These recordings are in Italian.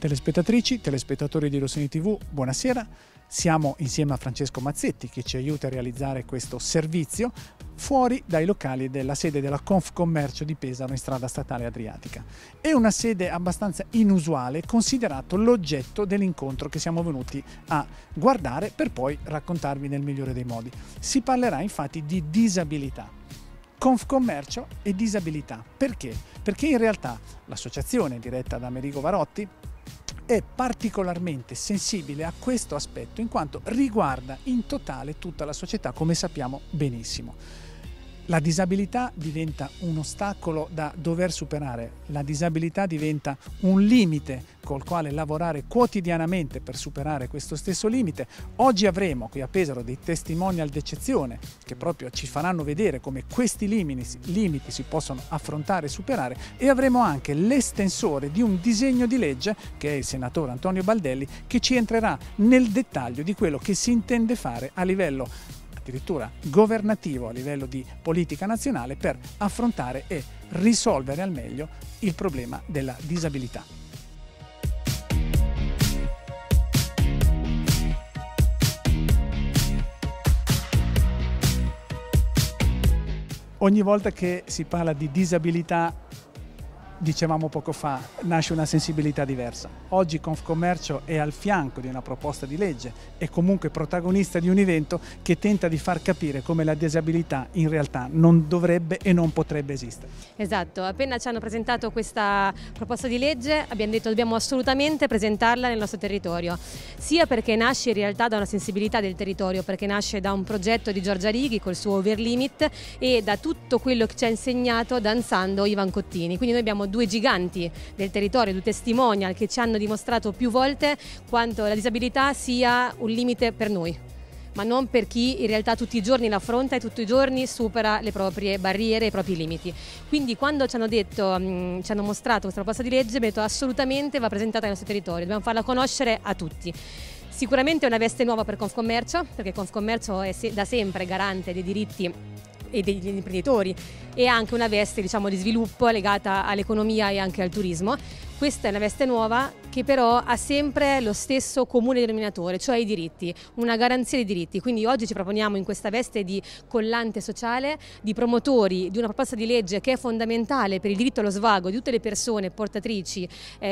Telespettatrici, telespettatori di Rossini TV, buonasera. Siamo insieme a Francesco Mazzetti che ci aiuta a realizzare questo servizio fuori dai locali della sede della Confcommercio di Pesaro in strada statale Adriatica. È una sede abbastanza inusuale considerato l'oggetto dell'incontro che siamo venuti a guardare per poi raccontarvi nel migliore dei modi. Si parlerà infatti di disabilità. Confcommercio e disabilità. Perché? Perché in realtà l'associazione diretta da Amerigo Varotti è particolarmente sensibile a questo aspetto in quanto riguarda in totale tutta la società, come sappiamo benissimo. La disabilità diventa un ostacolo da dover superare, la disabilità diventa un limite col quale lavorare quotidianamente per superare questo stesso limite. Oggi avremo qui a Pesaro dei testimonial d'eccezione che proprio ci faranno vedere come questi limiti si possono affrontare e superare, e avremo anche l'estensore di un disegno di legge, che è il senatore Antonio Baldelli, che ci entrerà nel dettaglio di quello che si intende fare a livello addirittura governativo, a livello di politica nazionale, per affrontare e risolvere al meglio il problema della disabilità. Ogni volta che si parla di disabilità, dicevamo poco fa, nasce una sensibilità diversa. Oggi Confcommercio è al fianco di una proposta di legge e comunque protagonista di un evento che tenta di far capire come la disabilità in realtà non dovrebbe e non potrebbe esistere. Esatto, appena ci hanno presentato questa proposta di legge abbiamo detto dobbiamo assolutamente presentarla nel nostro territorio, sia perché nasce in realtà da una sensibilità del territorio, perché nasce da un progetto di Giorgia Righi col suo Overlimit e da tutto quello che ci ha insegnato danzando Ivan Cottini. Quindi noi abbiamo due giganti del territorio, due testimonial che ci hanno dimostrato più volte quanto la disabilità sia un limite per noi, ma non per chi in realtà tutti i giorni l'affronta e tutti i giorni supera le proprie barriere e i propri limiti. Quindi quando ci hanno mostrato questa proposta di legge, abbiamo detto assolutamente va presentata nel nostro territorio, dobbiamo farla conoscere a tutti. Sicuramente è una veste nuova per Confcommercio, perché Confcommercio è da sempre garante dei diritti e degli imprenditori, e anche una veste, diciamo, di sviluppo legata all'economia e anche al turismo. Questa è una veste nuova che però ha sempre lo stesso comune denominatore, cioè i diritti, una garanzia di diritti. Quindi oggi ci proponiamo in questa veste di collante sociale, di promotori di una proposta di legge che è fondamentale per il diritto allo svago di tutte le persone portatrici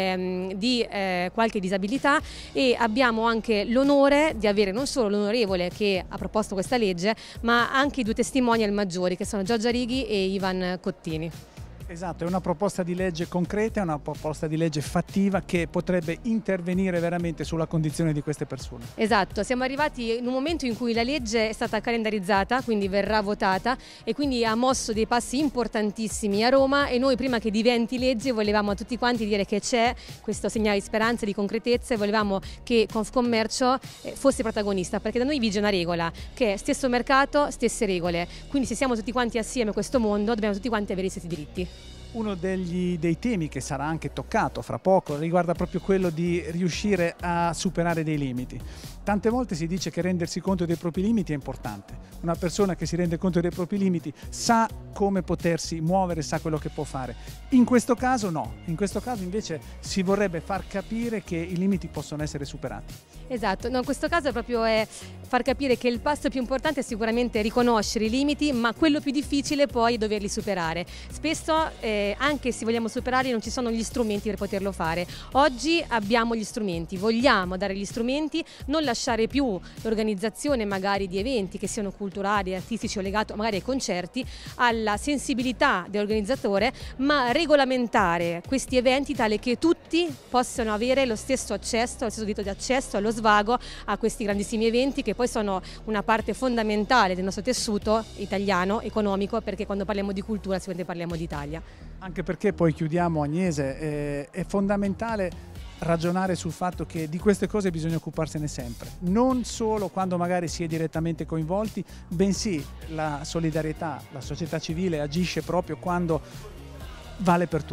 di qualche disabilità, e abbiamo anche l'onore di avere non solo l'onorevole che ha proposto questa legge, ma anche i due testimonial maggiori che sono Giorgia Righi e Ivan Cottini. Esatto, è una proposta di legge concreta, è una proposta di legge fattiva che potrebbe intervenire veramente sulla condizione di queste persone. Esatto, siamo arrivati in un momento in cui la legge è stata calendarizzata, quindi verrà votata, e quindi ha mosso dei passi importantissimi a Roma, e noi prima che diventi legge volevamo a tutti quanti dire che c'è questo segnale di speranza, di concretezza, e volevamo che Confcommercio fosse protagonista, perché da noi vige una regola che è stesso mercato, stesse regole, quindi se siamo tutti quanti assieme a questo mondo dobbiamo tutti quanti avere gli stessi diritti. Uno dei temi che sarà anche toccato fra poco riguarda proprio quello di riuscire a superare dei limiti. Tante volte si dice che rendersi conto dei propri limiti è importante. Una persona che si rende conto dei propri limiti sa come potersi muovere, sa quello che può fare. In questo caso no, in questo caso invece si vorrebbe far capire che i limiti possono essere superati. Esatto, no, in questo caso proprio è far capire che il passo più importante è sicuramente riconoscere i limiti, ma quello più difficile poi è doverli superare. Spesso anche se vogliamo superarli non ci sono gli strumenti per poterlo fare. Oggi abbiamo gli strumenti, vogliamo dare gli strumenti, non lasciare più l'organizzazione magari di eventi che siano culturali, artistici o legati magari ai concerti alla sensibilità dell'organizzatore, ma regolamentare questi eventi tale che tutti possano avere lo stesso accesso, lo stesso diritto di accesso allo svago a questi grandissimi eventi che poi sono una parte fondamentale del nostro tessuto italiano, economico, perché quando parliamo di cultura sicuramente parliamo di Italia. Anche perché poi chiudiamo Agnese, è fondamentale ragionare sul fatto che di queste cose bisogna occuparsene sempre, non solo quando magari si è direttamente coinvolti, bensì la solidarietà, la società civile agisce proprio quando vale per tutti.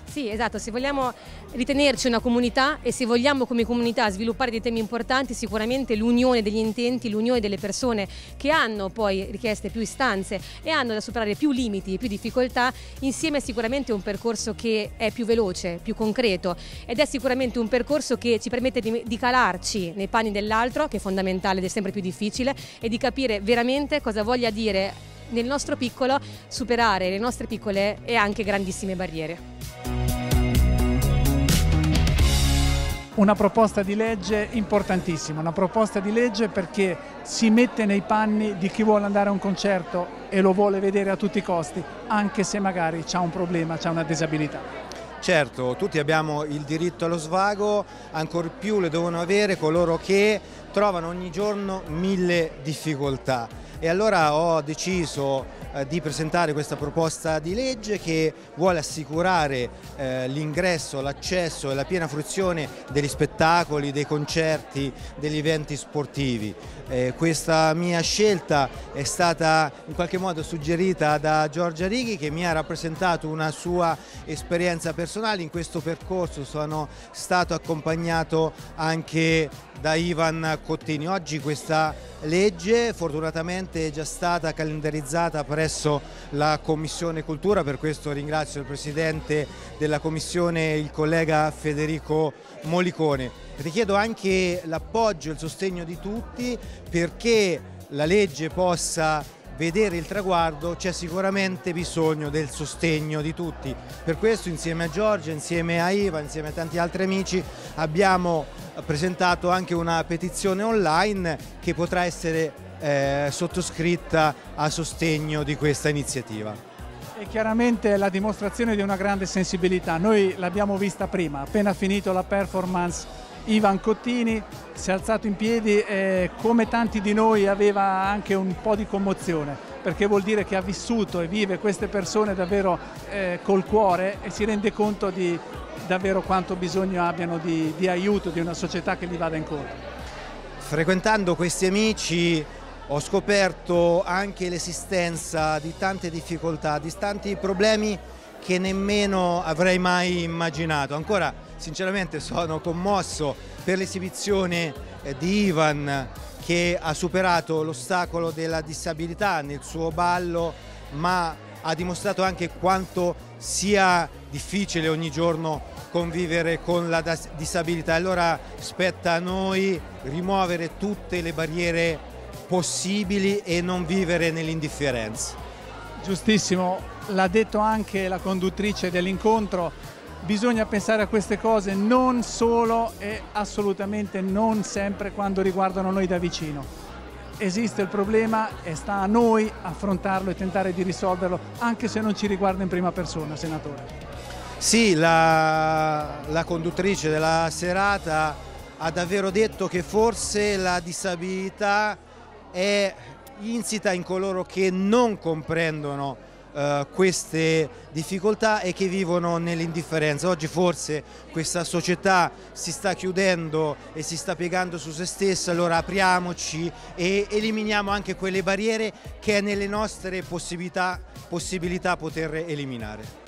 Sì, esatto, se vogliamo ritenerci una comunità e se vogliamo come comunità sviluppare dei temi importanti, sicuramente l'unione degli intenti, l'unione delle persone che hanno poi richieste più istanze e hanno da superare più limiti e più difficoltà, insieme è sicuramente un percorso che è più veloce, più concreto ed è sicuramente un percorso che ci permette di calarci nei panni dell'altro, che è fondamentale ed è sempre più difficile, e di capire veramente cosa voglia dire nel nostro piccolo superare le nostre piccole e anche grandissime barriere. Una proposta di legge importantissima, una proposta di legge perché si mette nei panni di chi vuole andare a un concerto e lo vuole vedere a tutti i costi, anche se magari ha un problema, ha una disabilità. Certo, tutti abbiamo il diritto allo svago, ancor più le devono avere coloro che trovano ogni giorno 1000 difficoltà. E allora ho deciso di presentare questa proposta di legge che vuole assicurare l'ingresso, l'accesso e la piena fruizione degli spettacoli, dei concerti, degli eventi sportivi. Questa mia scelta è stata in qualche modo suggerita da Giorgia Righi, che mi ha rappresentato una sua esperienza personale. In questo percorso sono stato accompagnato anche da Ivan Cottini. Oggi questa legge fortunatamente è già stata calendarizzata presso la Commissione Cultura, per questo ringrazio il Presidente della Commissione, il collega Federico Molicone. Richiedo anche l'appoggio e il sostegno di tutti perché la legge possa vedere il traguardo. C'è sicuramente bisogno del sostegno di tutti. Per questo insieme a Giorgia, insieme a Iva, insieme a tanti altri amici abbiamo presentato anche una petizione online che potrà essere sottoscritta a sostegno di questa iniziativa. E chiaramente è la dimostrazione di una grande sensibilità. Noi l'abbiamo vista prima, appena finito la performance Ivan Cottini si è alzato in piedi e come tanti di noi aveva anche un po' di commozione, perché vuol dire che ha vissuto e vive queste persone davvero col cuore e si rende conto di davvero quanto bisogno abbiano di aiuto, di una società che gli vada incontro. Frequentando questi amici ho scoperto anche l'esistenza di tante difficoltà, di tanti problemi che nemmeno avrei mai immaginato. Ancora sinceramente sono commosso per l'esibizione di Ivan, che ha superato l'ostacolo della disabilità nel suo ballo, ma ha dimostrato anche quanto sia difficile ogni giorno convivere con la disabilità. Allora spetta a noi rimuovere tutte le barriere possibili e non vivere nell'indifferenza. Giustissimo, l'ha detto anche la conduttrice dell'incontro, bisogna pensare a queste cose non solo e assolutamente non sempre quando riguardano noi da vicino. Esiste il problema e sta a noi affrontarlo e tentare di risolverlo, anche se non ci riguarda in prima persona, Senatore. Sì, la conduttrice della serata ha davvero detto che forse la disabilità è insita in coloro che non comprendono queste difficoltà e che vivono nell'indifferenza. Oggi forse questa società si sta chiudendo e si sta piegando su se stessa, allora apriamoci e eliminiamo anche quelle barriere che è nelle nostre possibilità poter eliminare.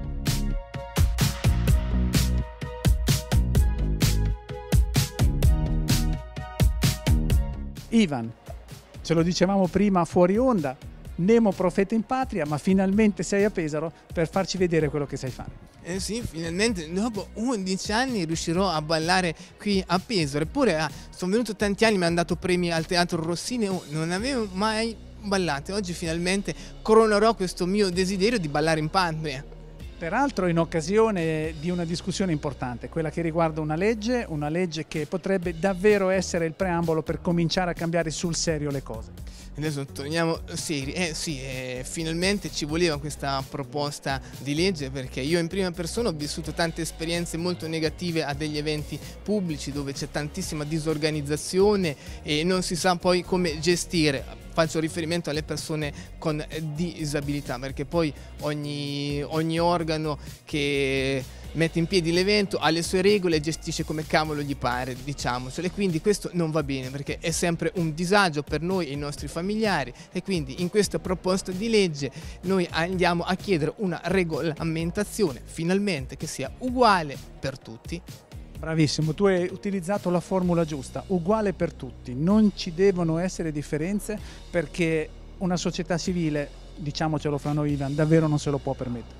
Ivan, ce lo dicevamo prima fuori onda, Nemo profeta in patria, ma finalmente sei a Pesaro per farci vedere quello che sai fare. Sì, finalmente dopo 11 anni riuscirò a ballare qui a Pesaro. Eppure sono venuto tanti anni, mi hanno dato premi al Teatro Rossini e non avevo mai ballato. Oggi finalmente coronerò questo mio desiderio di ballare in patria. Peraltro in occasione di una discussione importante, quella che riguarda una legge che potrebbe davvero essere il preambolo per cominciare a cambiare sul serio le cose. Adesso torniamo seri. Finalmente ci voleva questa proposta di legge, perché io in prima persona ho vissuto tante esperienze molto negative a degli eventi pubblici dove c'è tantissima disorganizzazione e non si sa poi come gestire. Faccio riferimento alle persone con disabilità, perché poi ogni organo che mette in piedi l'evento, ha le sue regole e gestisce come cavolo gli pare, diciamocelo, e quindi questo non va bene perché è sempre un disagio per noi e i nostri familiari, e quindi in questa proposta di legge noi andiamo a chiedere una regolamentazione finalmente che sia uguale per tutti. Bravissimo, tu hai utilizzato la formula giusta, uguale per tutti, non ci devono essere differenze perché una società civile, diciamocelo fra noi Ivan, davvero non se lo può permettere.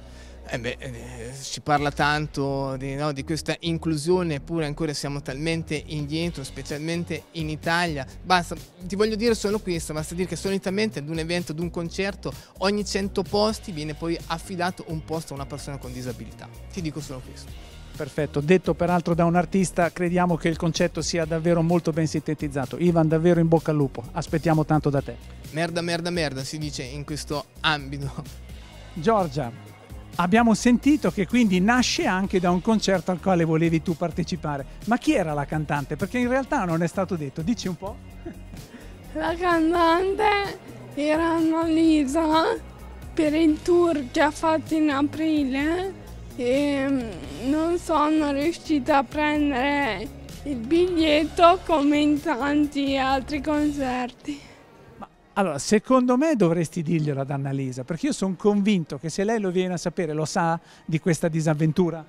Si parla tanto di questa inclusione, eppure ancora siamo talmente indietro, specialmente in Italia. Basta, ti voglio dire solo questo, basta dire che solitamente ad un evento, ad un concerto, ogni 100 posti viene poi affidato un posto a una persona con disabilità. Ti dico solo questo. Perfetto, detto peraltro da un artista, crediamo che il concetto sia davvero molto ben sintetizzato. Ivan, davvero in bocca al lupo, aspettiamo tanto da te. Merda, merda, merda, si dice in questo ambito. Giorgia, abbiamo sentito che quindi nasce anche da un concerto al quale volevi tu partecipare. Ma chi era la cantante? Perché in realtà non è stato detto, dici un po'? La cantante era Annalisa per il tour che ha fatto in aprile e non sono riuscita a prendere il biglietto come in tanti altri concerti. Allora, secondo me dovresti dirglielo ad Annalisa, perché io sono convinto che se lei lo viene a sapere, lo sa di questa disavventura.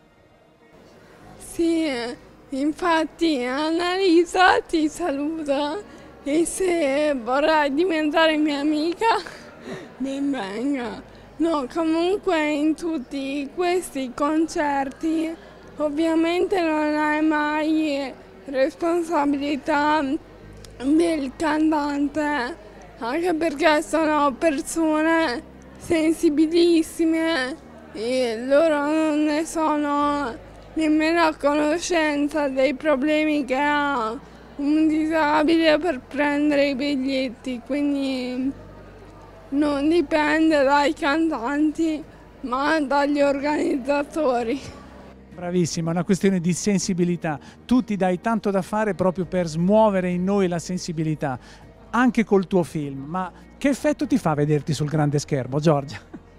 Sì, infatti Annalisa ti saluta e se vorrai diventare mia amica, ben venga. No, comunque in tutti questi concerti ovviamente non hai mai responsabilità del cantante, anche perché sono persone sensibilissime e loro non ne sono nemmeno a conoscenza dei problemi che ha un disabile per prendere i biglietti, quindi non dipende dai cantanti ma dagli organizzatori. Bravissima, è una questione di sensibilità. Tu ti dai tanto da fare proprio per smuovere in noi la sensibilità, anche col tuo film. Ma che effetto ti fa vederti sul grande schermo, Giorgia?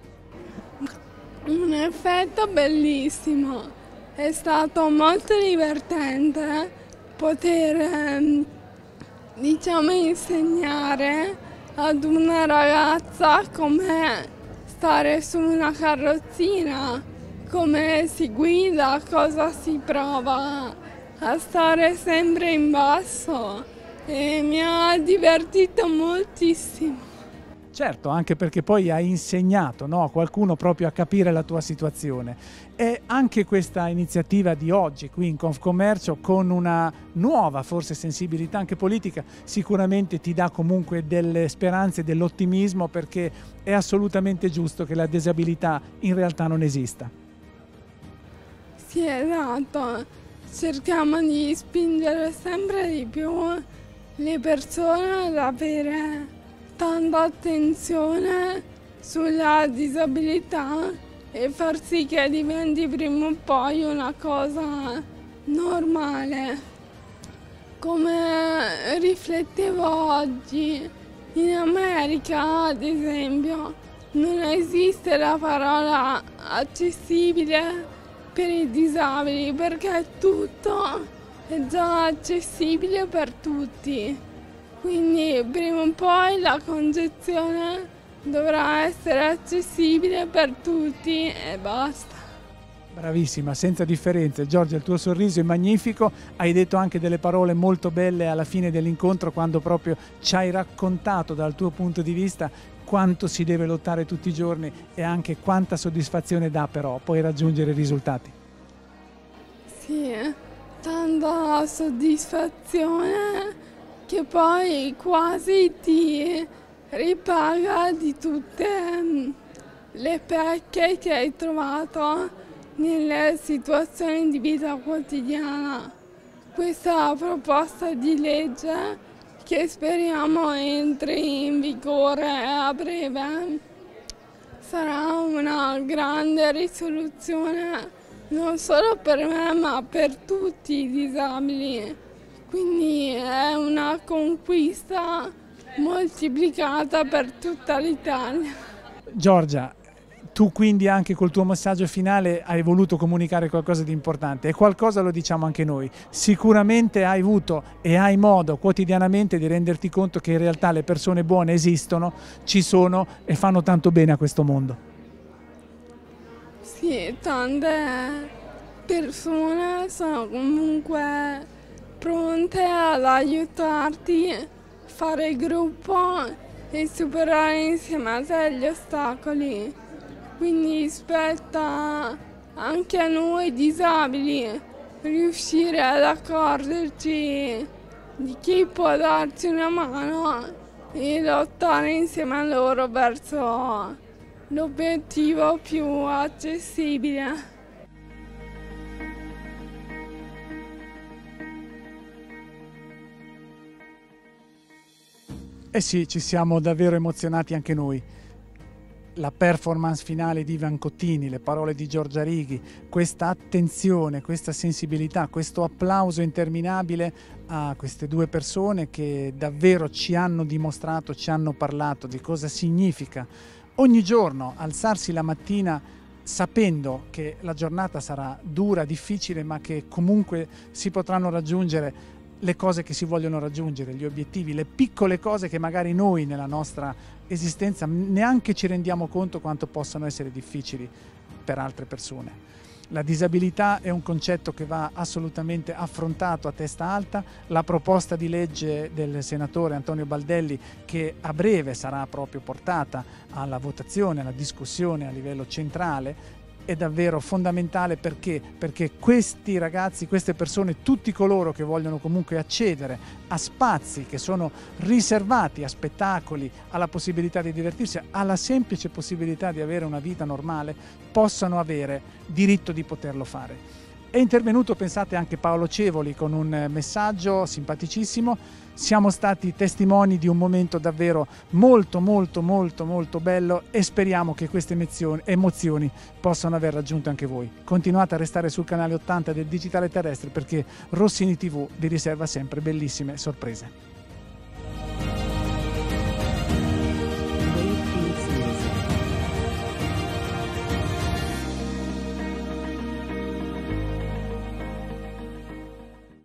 Un effetto bellissimo, è stato molto divertente poter insegnare ad una ragazza come stare su una carrozzina, come si guida, cosa si prova a stare sempre in basso, e mi ha divertito moltissimo. Certo, anche perché poi hai insegnato, no, a qualcuno proprio a capire la tua situazione. E anche questa iniziativa di oggi qui in Confcommercio, con una nuova forse sensibilità anche politica, sicuramente ti dà comunque delle speranze, dell'ottimismo, perché è assolutamente giusto che la disabilità in realtà non esista. Sì, esatto, cerchiamo di spingere sempre di più le persone ad avere tanta attenzione sulla disabilità e far sì che diventi prima o poi una cosa normale. Come riflettevo oggi, in America ad esempio non esiste la parola accessibile per i disabili perché tutto è già accessibile per tutti. Quindi prima o poi la concezione dovrà essere accessibile per tutti e basta. Bravissima, senza differenze. Giorgia, il tuo sorriso è magnifico, hai detto anche delle parole molto belle alla fine dell'incontro, quando proprio ci hai raccontato dal tuo punto di vista quanto si deve lottare tutti i giorni e anche quanta soddisfazione dà però poi raggiungere i risultati. Sì, tanta soddisfazione che poi quasi ti ripaga di tutte le pecche che hai trovato nelle situazioni di vita quotidiana. Questa proposta di legge, che speriamo entri in vigore a breve, sarà una grande risoluzione non solo per me ma per tutti i disabili. Quindi è una conquista moltiplicata per tutta l'Italia. Giorgia, Tu quindi anche col tuo messaggio finale hai voluto comunicare qualcosa di importante e qualcosa lo diciamo anche noi. Sicuramente hai avuto e hai modo quotidianamente di renderti conto che in realtà le persone buone esistono, ci sono e fanno tanto bene a questo mondo. Sì, tante persone sono comunque pronte ad aiutarti a fare gruppo e superare insieme a te gli ostacoli. Quindi spetta anche a noi disabili riuscire ad accorgerci di chi può darci una mano e lottare insieme a loro verso l'obiettivo più accessibile. Eh sì, ci siamo davvero emozionati anche noi. La performance finale di Ivan Cottini, le parole di Giorgia Righi, questa attenzione, questa sensibilità, questo applauso interminabile a queste due persone che davvero ci hanno dimostrato, ci hanno parlato di cosa significa ogni giorno alzarsi la mattina sapendo che la giornata sarà dura, difficile, ma che comunque si potranno raggiungere le cose che si vogliono raggiungere, gli obiettivi, le piccole cose che magari noi nella nostra esistenza neanche ci rendiamo conto quanto possano essere difficili per altre persone. La disabilità è un concetto che va assolutamente affrontato a testa alta. La proposta di legge del senatore Antonio Baldelli, che a breve sarà proprio portata alla votazione, alla discussione a livello centrale, è davvero fondamentale perché questi ragazzi, queste persone, tutti coloro che vogliono comunque accedere a spazi che sono riservati a spettacoli, alla possibilità di divertirsi, alla semplice possibilità di avere una vita normale, possano avere diritto di poterlo fare. È intervenuto, pensate, anche Paolo Cevoli con un messaggio simpaticissimo. Siamo stati testimoni di un momento davvero molto bello e speriamo che queste emozioni possano aver raggiunto anche voi. Continuate a restare sul canale 80 del Digitale Terrestre perché Rossini TV vi riserva sempre bellissime sorprese.